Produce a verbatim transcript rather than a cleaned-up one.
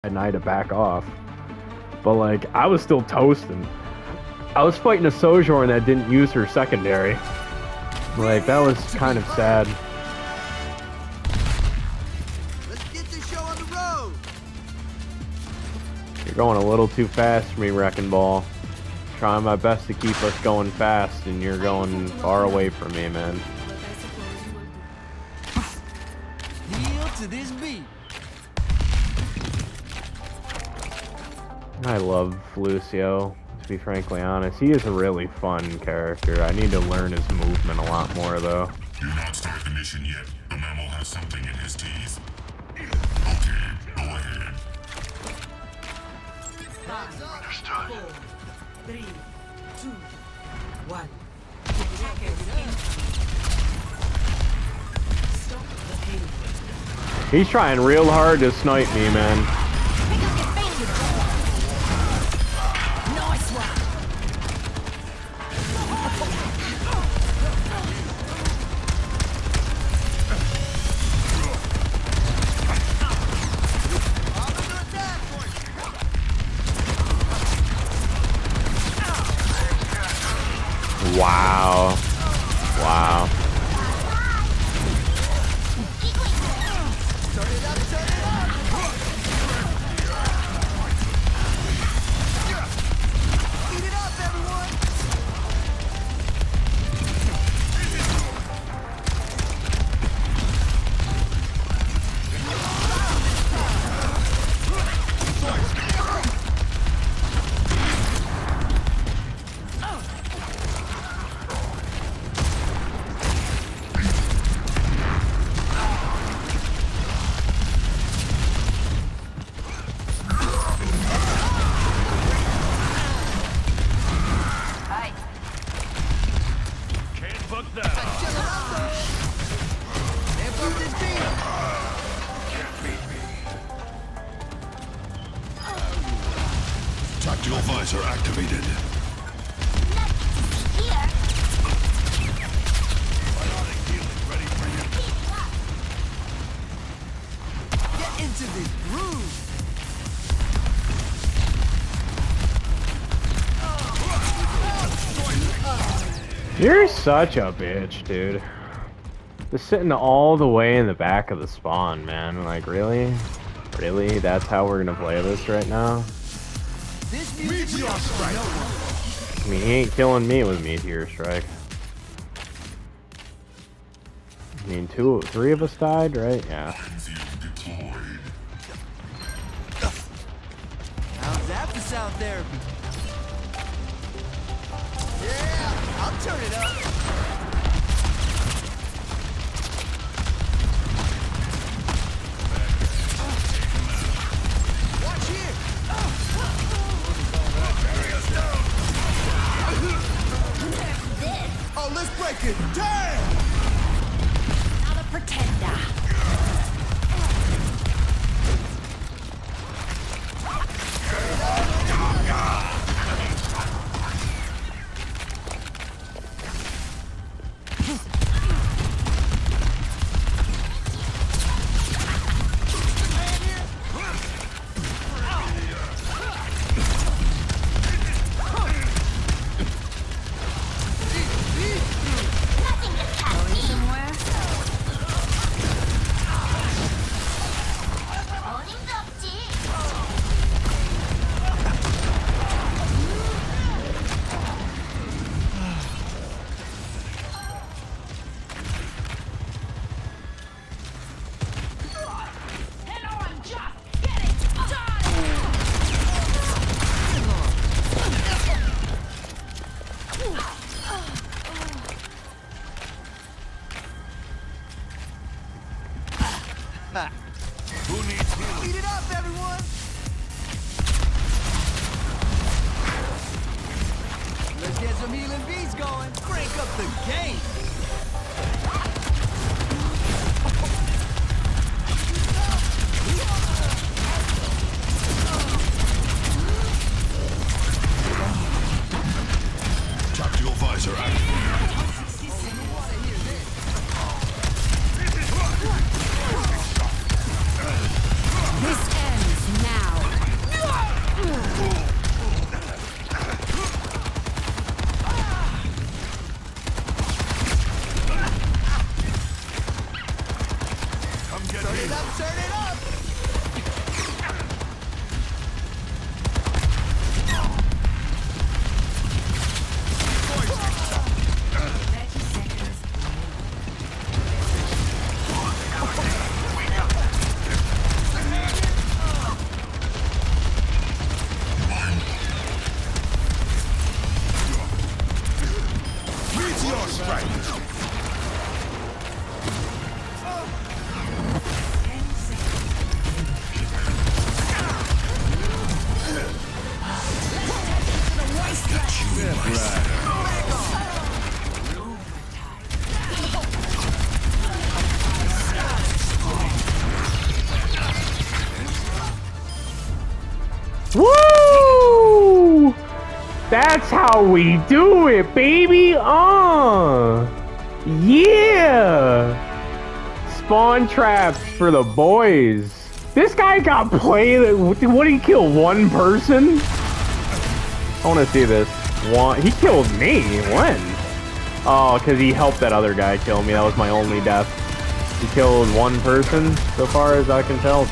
and I had to back off. But like, I was still toasting. I was fighting a Sojourn that didn't use her secondary. Like, that was kind of sad. Let's get this show on the road. You're going a little too fast for me, Wrecking Ball. Trying my best to keep us going fast, and you're going far away from me, man. Heel to this beat. I love Lucio, to be frankly honest. He is a really fun character. I need to learn his movement a lot more, though. Do not start the mission yet. The mammal has something in his teeth. Okay, go ahead. Understood. Four, three, two, one. Stop the pain. He's trying real hard to snipe me, man. Nice one. Wow. Wow. Tactical visor activated. Get into this groove. You're such a bitch, dude. Just sitting all the way in the back of the spawn, man. Like, really? Really? That's how we're gonna play this right now? This Meteor Strike. I mean, he ain't killing me with Meteor Strike. I mean, two, three of us died, right? Yeah. How's that for sound therapy? Yeah, I'll turn it up. Watch here. Oh, let's break it. Damn! Not a pretender. Woo! That's how we do it, baby! Uh! Yeah! Spawn traps for the boys. This guy got played. What did he kill? One person? I want to see this. One. He killed me. When? Oh, because he helped that other guy kill me. That was my only death. He killed one person, so far as I can tell.